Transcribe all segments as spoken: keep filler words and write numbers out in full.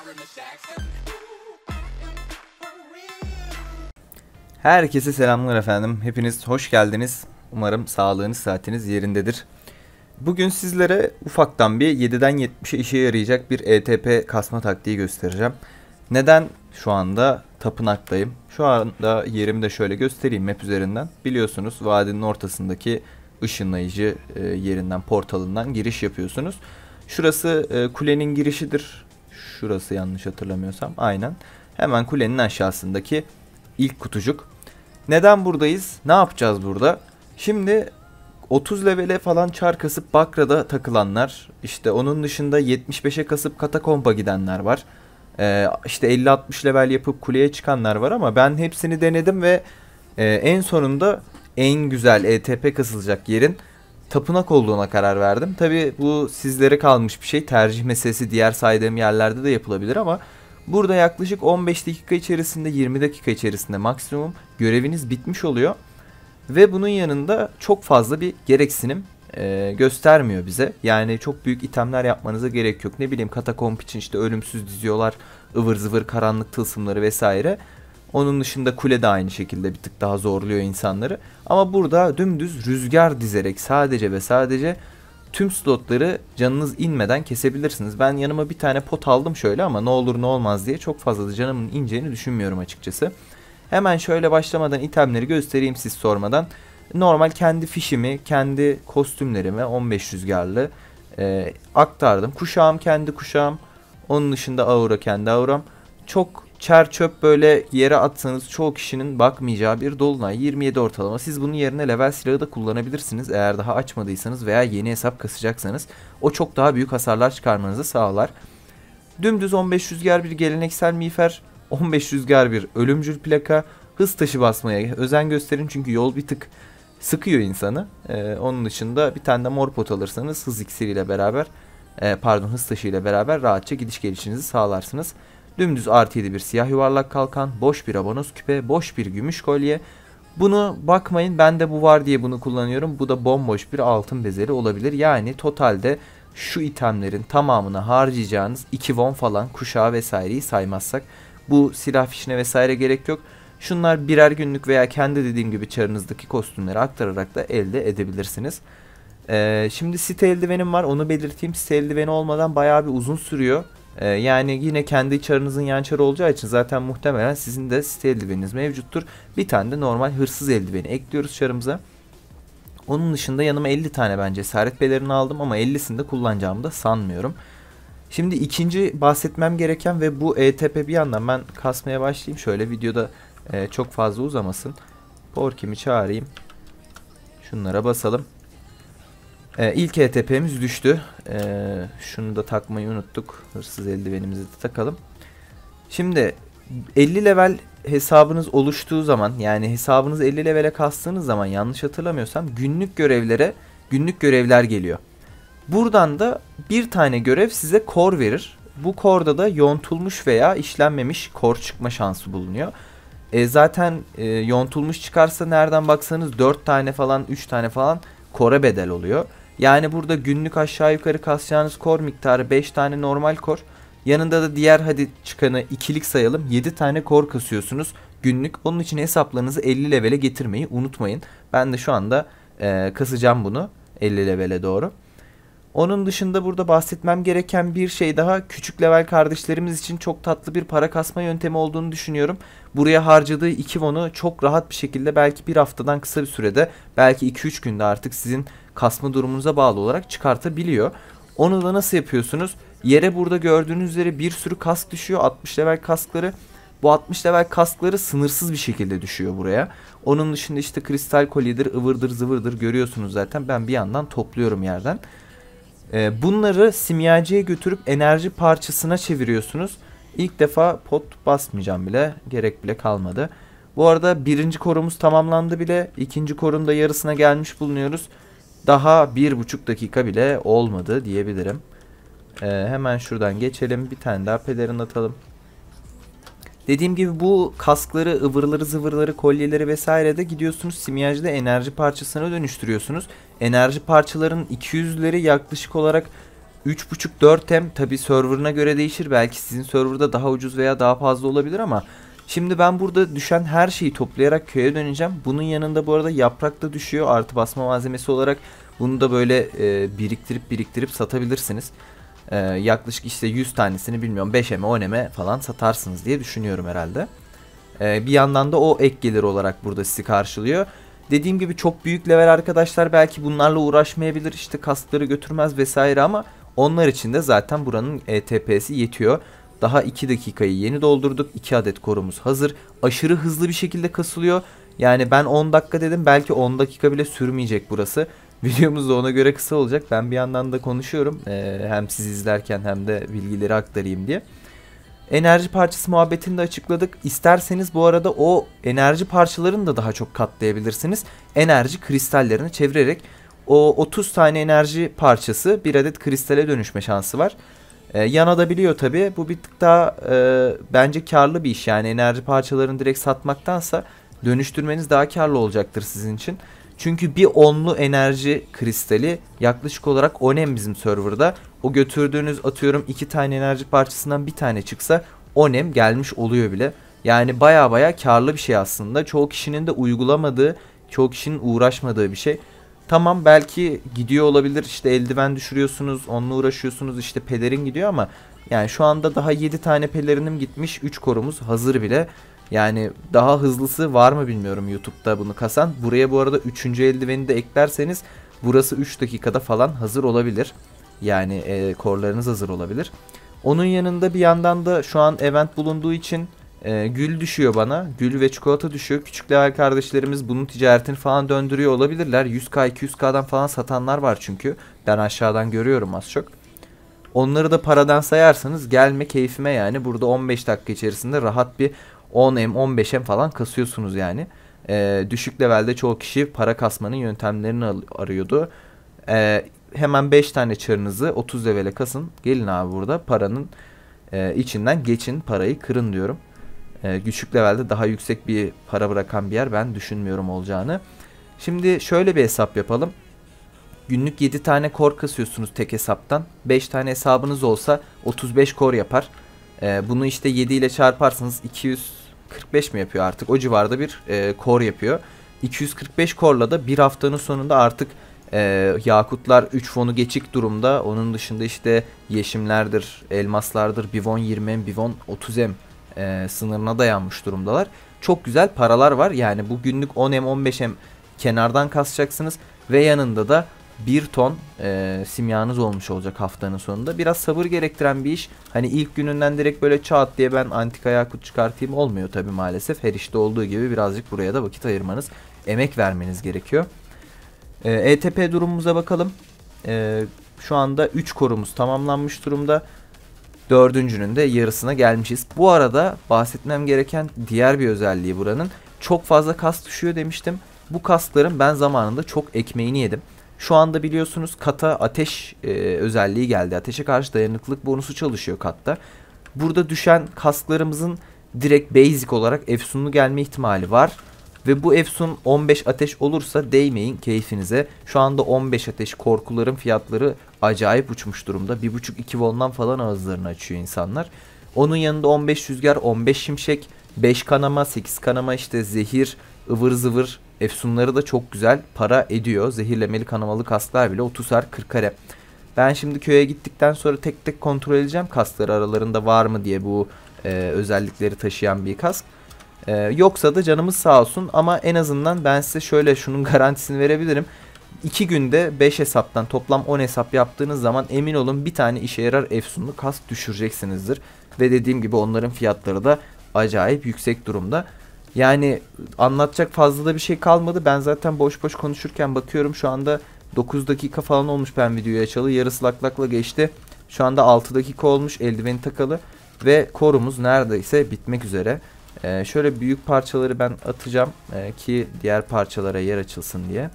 Herkese selamlar efendim. Hepiniz hoş geldiniz. Umarım sağlığınız, saatiniz yerindedir. Bugün sizlere ufaktan bir yediden yetmişe işe yarayacak bir E T P kasma taktiği göstereceğim. Neden şu anda tapınaktayım? Şu anda yerimi de şöyle göstereyim map üzerinden. Biliyorsunuz vadinin ortasındaki ışınlayıcı yerinden, portalından giriş yapıyorsunuz. Şurası kulenin girişidir. Şurası yanlış hatırlamıyorsam. Aynen. Hemen kulenin aşağısındaki ilk kutucuk. Neden buradayız? Ne yapacağız burada? Şimdi otuz levele falan çar kasıp Bakra'da takılanlar, işte onun dışında yetmiş beşe kasıp katakomba gidenler var. Ee, işte elli altmış level yapıp kuleye çıkanlar var ama ben hepsini denedim ve e, en sonunda en güzel E T P kasılacak yerin tapınak olduğuna karar verdim. Tabi bu sizlere kalmış bir şey. Tercih meselesi, diğer saydığım yerlerde de yapılabilir ama burada yaklaşık on beş dakika içerisinde, yirmi dakika içerisinde maksimum göreviniz bitmiş oluyor. Ve bunun yanında çok fazla bir gereksinim e, göstermiyor bize. Yani çok büyük itemler yapmanıza gerek yok. Ne bileyim, katakomb için işte ölümsüz diziyorlar, ıvır zıvır karanlık tılsımları vesaire. Onun dışında kule de aynı şekilde bir tık daha zorluyor insanları. Ama burada dümdüz rüzgar dizerek sadece ve sadece tüm slotları canınız inmeden kesebilirsiniz. Ben yanıma bir tane pot aldım şöyle ama ne olur ne olmaz diye çok fazla da canımın ineceğini düşünmüyorum açıkçası. Hemen şöyle başlamadan itemleri göstereyim siz sormadan. Normal kendi fişimi, kendi kostümlerimi on beş rüzgarlı e, aktardım. Kuşağım kendi kuşağım. Onun dışında aura kendi auram. Çok çer çöp böyle yere atsanız çoğu kişinin bakmayacağı bir dolunay. yirmi yedi ortalama. Siz bunun yerine level silahı da kullanabilirsiniz. Eğer daha açmadıysanız veya yeni hesap kasacaksanız. O çok daha büyük hasarlar çıkarmanızı sağlar. Dümdüz on beş rüzgar bir geleneksel miğfer. on beş rüzgar bir ölümcül plaka. Hız taşı basmaya özen gösterin çünkü yol bir tık sıkıyor insanı. Ee, onun dışında bir tane de mor pot alırsanız hız iksiriyle beraber e, pardon hız taşı ile beraber rahatça gidiş gelişinizi sağlarsınız. Dümdüz artı yedi bir siyah yuvarlak kalkan, boş bir abonos küpe, boş bir gümüş kolye. Bunu bakmayın, ben de bu var diye bunu kullanıyorum. Bu da bomboş bir altın bezeli olabilir. Yani totalde şu itemlerin tamamını harcayacağınız iki won falan, kuşağı vesaireyi saymazsak. Bu silah fişine vesaire gerek yok. Şunlar birer günlük veya kendi dediğim gibi çarınızdaki kostümleri aktararak da elde edebilirsiniz. Ee, şimdi site eldivenim var, onu belirteyim. Site eldiveni olmadan bayağı bir uzun sürüyor. Ee, yani yine kendi çarınızın yan çarı olacağı için zaten muhtemelen sizin de site eldiveniniz mevcuttur. Bir tane de normal hırsız eldiveni ekliyoruz çarımıza. Onun dışında yanıma elli tane ben cesaret pelerini aldım ama ellisini de kullanacağımı da sanmıyorum. Şimdi ikinci bahsetmem gereken ve bu E T P bir yandan ben kasmaya başlayayım. Şöyle videoda e, çok fazla uzamasın. Porkimi çağırayım. Şunlara basalım. E, ilk E T P'miz düştü. E, şunu da takmayı unuttuk. Hırsız eldivenimizi de takalım. Şimdi elli level hesabınız oluştuğu zaman, yani hesabınız elli levele kastığınız zaman yanlış hatırlamıyorsam günlük görevlere günlük görevler geliyor. Buradan da bir tane görev size kor verir. Bu korda da yontulmuş veya işlenmemiş kor çıkma şansı bulunuyor. E zaten e, yontulmuş çıkarsa nereden baksanız dört tane falan, üç tane falan kora bedel oluyor. Yani burada günlük aşağı yukarı kasacağınız kor miktarı beş tane normal kor. Yanında da diğer, hadi çıkanı ikilik sayalım, yedi tane kor kasıyorsunuz günlük. Onun için hesaplarınızı elli levele getirmeyi unutmayın. Ben de şu anda e, kasacağım bunu elli levele doğru. Onun dışında burada bahsetmem gereken bir şey daha, küçük level kardeşlerimiz için çok tatlı bir para kasma yöntemi olduğunu düşünüyorum. Buraya harcadığı iki won'u çok rahat bir şekilde belki bir haftadan kısa bir sürede, belki iki üç günde artık sizin kasma durumunuza bağlı olarak çıkartabiliyor. Onu da nasıl yapıyorsunuz? Yere burada gördüğünüz üzere bir sürü kask düşüyor, altmış level kaskları. Bu altmış level kaskları sınırsız bir şekilde düşüyor buraya. Onun dışında işte kristal kolyedir, ıvırdır zıvırdır görüyorsunuz zaten. Ben bir yandan topluyorum yerden. Bunları simyacıya götürüp enerji parçasına çeviriyorsunuz. İlk defa pot basmayacağım bile. Gerek bile kalmadı. Bu arada birinci korumuz tamamlandı bile. İkinci korun da yarısına gelmiş bulunuyoruz. Daha bir buçuk dakika bile olmadı diyebilirim. Ee, hemen şuradan geçelim. Bir tane daha pelerin atalım. Dediğim gibi bu kaskları, ıvırları, zıvırları, kolyeleri vesaire de gidiyorsunuz simyacıda enerji parçasına dönüştürüyorsunuz. Enerji parçalarının iki yüzleri yaklaşık olarak üç buçuk dört M tabi serverına göre değişir. Belki sizin serverda daha ucuz veya daha fazla olabilir ama şimdi ben burada düşen her şeyi toplayarak köye döneceğim. Bunun yanında bu arada yaprak da düşüyor artı basma malzemesi olarak. Bunu da böyle e, biriktirip biriktirip satabilirsiniz. E, yaklaşık işte yüz tanesini bilmiyorum beş M'e on M'e falan satarsınız diye düşünüyorum herhalde. E, bir yandan da o ek gelir olarak burada sizi karşılıyor. Dediğim gibi çok büyük level arkadaşlar belki bunlarla uğraşmayabilir, işte kaskları götürmez vesaire ama onlar için de zaten buranın E T P'si yetiyor. Daha iki dakikayı yeni doldurduk. iki adet korumuz hazır. Aşırı hızlı bir şekilde kasılıyor. Yani ben on dakika dedim, belki on dakika bile sürmeyecek burası. Videomuz da ona göre kısa olacak. Ben bir yandan da konuşuyorum. Ee, hem siz izlerken hem de bilgileri aktarayım diye. Enerji parçası muhabbetini de açıkladık. İsterseniz bu arada o enerji parçalarını da daha çok katlayabilirsiniz. Enerji kristallerini çevirerek o otuz tane enerji parçası bir adet kristale dönüşme şansı var. Ee, yanabiliyor tabi. Bu bir tık daha e, bence karlı bir iş. Yani enerji parçalarını direkt satmaktansa dönüştürmeniz daha karlı olacaktır sizin için. Çünkü bir onlu enerji kristali yaklaşık olarak on M bizim serverda. O götürdüğünüz atıyorum iki tane enerji parçasından bir tane çıksa on M gelmiş oluyor bile. Yani baya baya karlı bir şey aslında. Çoğu kişinin de uygulamadığı, çoğu kişinin uğraşmadığı bir şey. Tamam belki gidiyor olabilir, işte eldiven düşürüyorsunuz, onunla uğraşıyorsunuz, işte pelerin gidiyor ama yani şu anda daha yedi tane pelerinim gitmiş, üç korumuz hazır bile. Yani daha hızlısı var mı bilmiyorum YouTube'da bunu kasan. Buraya bu arada üçüncü eldiveni de eklerseniz burası üç dakikada falan hazır olabilir. Yani e, korlarınız hazır olabilir. Onun yanında bir yandan da şu an event bulunduğu için e, gül düşüyor bana. Gül ve çikolata düşüyor. Küçük level kardeşlerimiz bunun ticaretini falan döndürüyor olabilirler. yüz K iki yüz K'dan falan satanlar var çünkü. Ben aşağıdan görüyorum az çok. Onları da paradan sayarsanız gelme keyfime yani. Burada on beş dakika içerisinde rahat bir on M on beş M falan kasıyorsunuz yani. Ee, düşük levelde çoğu kişi para kasmanın yöntemlerini arıyordu. Ee, hemen beş tane çarınızı otuz levele kasın. Gelin abi burada paranın e, içinden geçin, parayı kırın diyorum. Ee, düşük levelde daha yüksek bir para bırakan bir yer ben düşünmüyorum olacağını. Şimdi şöyle bir hesap yapalım. Günlük yedi tane kor kasıyorsunuz tek hesaptan. beş tane hesabınız olsa otuz beş kor yapar. Ee, bunu işte yedi ile çarparsanız iki yüz kırk beş mi yapıyor artık? O civarda bir e, kor yapıyor. iki yüz kırk beş korla da bir haftanın sonunda artık e, yakutlar üç fonu geçik durumda. Onun dışında işte yeşimlerdir, elmaslardır, bivon yirmi M, bivon otuz M e, sınırına dayanmış durumdalar. Çok güzel paralar var. Yani bu günlük on M on beş M kenardan kasacaksınız ve yanında da bir ton e, simyanız olmuş olacak haftanın sonunda. Biraz sabır gerektiren bir iş. Hani ilk gününden direkt böyle çat diye ben antika yakut çıkartayım olmuyor tabi maalesef. Her işte olduğu gibi birazcık buraya da vakit ayırmanız, emek vermeniz gerekiyor. E, E T P durumumuza bakalım. E, şu anda üç korumuz tamamlanmış durumda. Dördüncünün de yarısına gelmişiz. Bu arada bahsetmem gereken diğer bir özelliği buranın. Çok fazla kas düşüyor demiştim. Bu kasların ben zamanında çok ekmeğini yedim. Şu anda biliyorsunuz kata ateş e, özelliği geldi. Ateşe karşı dayanıklılık bonusu çalışıyor katta. Burada düşen kasklarımızın direkt basic olarak efsunlu gelme ihtimali var. Ve bu efsun on beş ateş olursa değmeyin keyfinize. Şu anda on beş ateş korkuların fiyatları acayip uçmuş durumda. bir buçuk iki volttan falan ağızlarını açıyor insanlar. Onun yanında on beş rüzgar, on beş şimşek, beş kanama, sekiz kanama, işte zehir, ıvır zıvır efsunları da çok güzel para ediyor. Zehirlemeli kanamalı kasklar bile otuzar kırkar. Ben şimdi köye gittikten sonra tek tek kontrol edeceğim kaskları aralarında var mı diye, bu e, özellikleri taşıyan bir kask. E, yoksa da canımız sağ olsun ama en azından ben size şöyle şunun garantisini verebilirim. iki günde beş hesaptan toplam on hesap yaptığınız zaman emin olun bir tane işe yarar efsunlu kask düşüreceksinizdir. Ve dediğim gibi onların fiyatları da acayip yüksek durumda. Yani anlatacak fazla da bir şey kalmadı. Ben zaten boş boş konuşurken bakıyorum şu anda dokuz dakika falan olmuş ben videoyu açalı. Yarısı laklakla geçti. Şu anda altı dakika olmuş eldiveni takalı. Ve korumuz neredeyse bitmek üzere. Ee, şöyle büyük parçaları ben atacağım ee, ki diğer parçalara yer açılsın diye.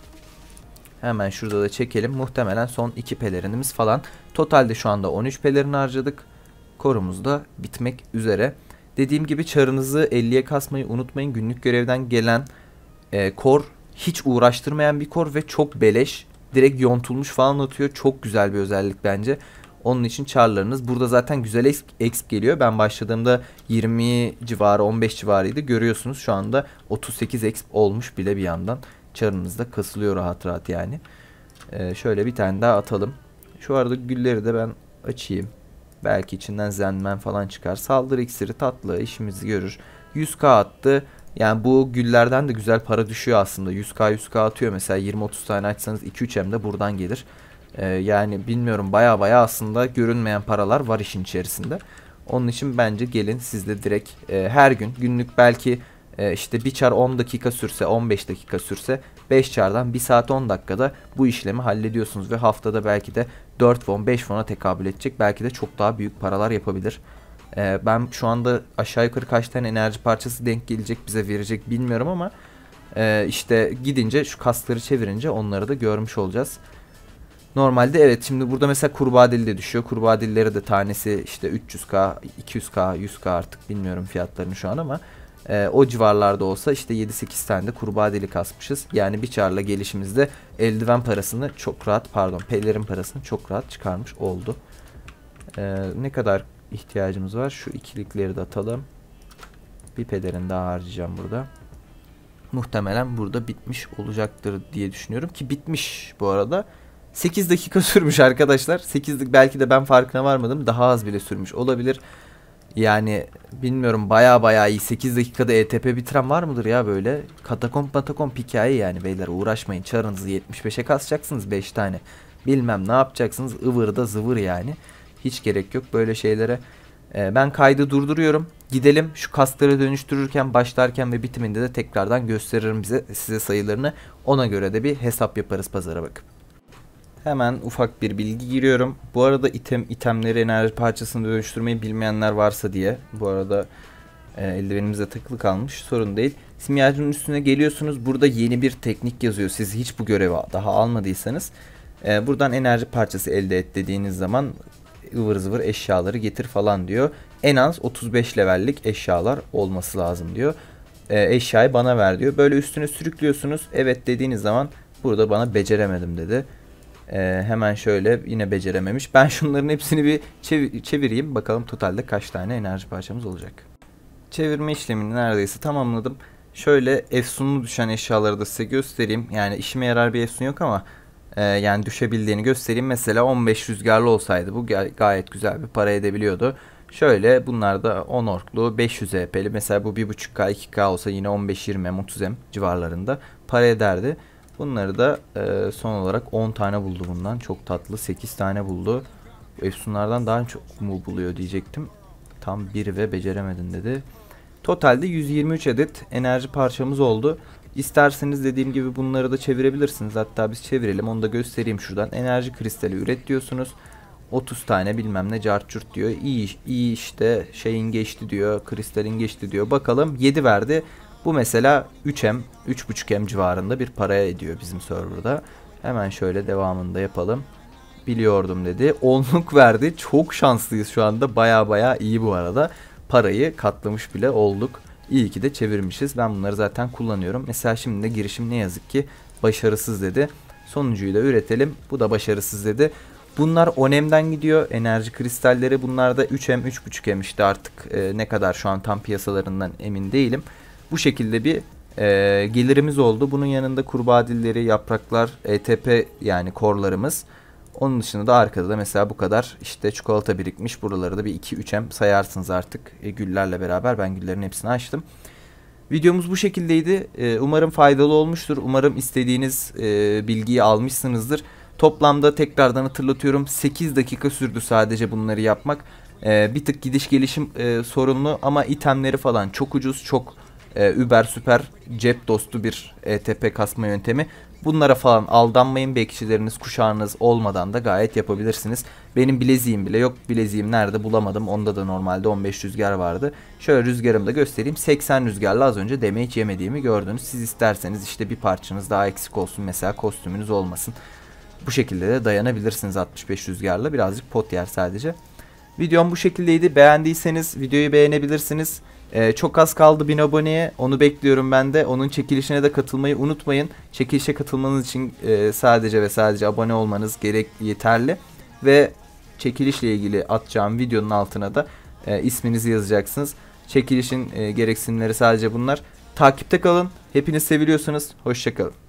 Hemen şurada da çekelim. Muhtemelen son iki pelerinimiz falan. Totalde şu anda on üç pelerin harcadık. Korumuz da bitmek üzere. Dediğim gibi çarınızı elliye kasmayı unutmayın. Günlük görevden gelen e, kor hiç uğraştırmayan bir kor ve çok beleş. direkt yontulmuş falan atıyor. Çok güzel bir özellik bence. Onun için charlarınız. Burada zaten güzel exp geliyor. Ben başladığımda yirmi civarı, on beş civarıydı. Görüyorsunuz şu anda otuz sekiz exp olmuş bile bir yandan. Char'ınız da kasılıyor rahat rahat yani. Ee, şöyle bir tane daha atalım. Şu arada gülleri de ben açayım. Belki içinden zenmen falan çıkar. Saldırı iksiri tatlı, işimizi görür. yüz k attı. Yani bu güllerden de güzel para düşüyor aslında. yüz k yüz k atıyor. Mesela yirmi otuz tane açsanız iki üç hem de buradan gelir. Ee, yani bilmiyorum, baya baya aslında görünmeyen paralar var işin içerisinde. Onun için bence gelin siz de direkt e, her gün günlük belki e, işte bir çar on dakika sürse, on beş dakika sürse, beş çardan bir saat on dakikada bu işlemi hallediyorsunuz ve haftada belki de dört fon beş fona tekabül edecek, belki de çok daha büyük paralar yapabilir. Ee, ben şu anda aşağı yukarı kaç tane enerji parçası denk gelecek bize verecek bilmiyorum ama e, işte gidince şu kasları çevirince onları da görmüş olacağız. Normalde evet, şimdi burada mesela kurbağa dili de düşüyor. Kurbağa dilleri de tanesi işte üç yüz k, iki yüz k, yüz k artık bilmiyorum fiyatlarını şu an ama e, o civarlarda olsa işte yedi sekiz tane de kurbağa dili kasmışız. Yani bir çarla gelişimizde eldiven parasını çok rahat, pardon pelerin parasını çok rahat çıkarmış oldu. E, ne kadar ihtiyacımız var? Şu ikilikleri de atalım. Bir pelerin daha harcayacağım burada. Muhtemelen burada bitmiş olacaktır diye düşünüyorum ki bitmiş bu arada. sekiz dakika sürmüş arkadaşlar. sekiz belki de ben farkına varmadım. Daha az bile sürmüş olabilir. Yani bilmiyorum, baya baya iyi. sekiz dakikada E T P bitiren var mıdır ya böyle? Katakomb matakomb hikaye yani beyler, uğraşmayın. Çarınızı yetmiş beşe kasacaksınız beş tane. Bilmem ne yapacaksınız, ıvır da zıvır yani. Hiç gerek yok böyle şeylere. Ee, ben kaydı durduruyorum. Gidelim şu kasları dönüştürürken, başlarken ve bitiminde de tekrardan gösteririm bize size sayılarını. Ona göre de bir hesap yaparız pazara bakıp. Hemen ufak bir bilgi giriyorum. Bu arada item itemleri enerji parçasını dönüştürmeyi bilmeyenler varsa diye. Bu arada e, eldivenimize takılı kalmış, sorun değil. Simyacının üstüne geliyorsunuz. Burada yeni bir teknik yazıyor. Siz hiç bu görevi daha almadıysanız e, buradan enerji parçası elde et dediğiniz zaman ıvır zıvır eşyaları getir falan diyor. En az otuz beş levellik eşyalar olması lazım diyor. E, eşyayı bana ver diyor. Böyle üstüne sürüklüyorsunuz. Evet dediğiniz zaman burada bana beceremedim dedi. Ee, hemen şöyle, yine becerememiş. Ben şunların hepsini bir çev çevireyim. Bakalım totalde kaç tane enerji parçamız olacak. Çevirme işlemini neredeyse tamamladım. Şöyle efsunlu düşen eşyaları da size göstereyim. Yani işime yarar bir efsun yok ama e, yani düşebildiğini göstereyim. Mesela on beş rüzgarlı olsaydı bu gayet güzel bir para edebiliyordu. Şöyle bunlar da on orklu, beş yüz E P'li. Mesela bu bir buçuk K, iki K olsa yine on beş yirmi M, otuz M civarlarında para ederdi. Bunları da e, son olarak on tane buldu bundan. Çok tatlı. sekiz tane buldu. Efsunlardan daha çok mu buluyor diyecektim. Tam bir ve beceremedin dedi. Totalde yüz yirmi üç adet enerji parçamız oldu. İsterseniz dediğim gibi bunları da çevirebilirsiniz. Hatta biz çevirelim, onu da göstereyim şuradan. Enerji kristali üret diyorsunuz. otuz tane bilmem ne cartçurt diyor. İyi, iyi işte şeyin geçti diyor. Kristalin geçti diyor. Bakalım yedi verdi. Bu mesela üç M, üç buçuk M civarında bir paraya ediyor bizim serverda. Hemen şöyle devamında yapalım. Biliyordum dedi. onluk verdi. Çok şanslıyız şu anda. Baya baya iyi bu arada. Parayı katlamış bile olduk. İyi ki de çevirmişiz. Ben bunları zaten kullanıyorum. Mesela şimdi de girişim ne yazık ki başarısız dedi. Sonuncuyu da üretelim. Bu da başarısız dedi. Bunlar on M'den gidiyor. Enerji kristalleri bunlar da üç M, üç buçuk M işte artık e, ne kadar şu an tam piyasalarından emin değilim. Bu şekilde bir e, gelirimiz oldu. Bunun yanında kurbağa dilleri, yapraklar, E T P yani korlarımız. Onun dışında da arkada da mesela bu kadar işte çikolata birikmiş. Buraları da bir iki üç M sayarsınız artık e, güllerle beraber. Ben güllerin hepsini açtım. Videomuz bu şekildeydi. E, umarım faydalı olmuştur. Umarım istediğiniz e, bilgiyi almışsınızdır. Toplamda tekrardan hatırlatıyorum, sekiz dakika sürdü sadece bunları yapmak. E, bir tık gidiş gelişim e, sorunlu ama itemleri falan çok ucuz, çok e, über süper cep dostu bir E T P kasma yöntemi. Bunlara falan aldanmayın, bekçileriniz, kuşağınız olmadan da gayet yapabilirsiniz. Benim bileziğim bile yok. Bileziğim nerede bulamadım. Onda da normalde on beş rüzgar vardı. Şöyle rüzgarımı da göstereyim. seksen rüzgarla az önce damage yemediğimi gördünüz. Siz isterseniz işte bir parçanız daha eksik olsun. Mesela kostümünüz olmasın. Bu şekilde de dayanabilirsiniz altmış beş rüzgarla. Birazcık pot yer sadece. Videom bu şekildeydi. Beğendiyseniz videoyu beğenebilirsiniz. Ee, çok az kaldı bin aboneye. Onu bekliyorum ben de. Onun çekilişine de katılmayı unutmayın. Çekilişe katılmanız için e, sadece ve sadece abone olmanız gerek yeterli. Ve çekilişle ilgili atacağım videonun altına da e, isminizi yazacaksınız. Çekilişin e, gereksinimleri sadece bunlar. Takipte kalın. Hepiniz seviliyorsunuz. Hoşça kalın.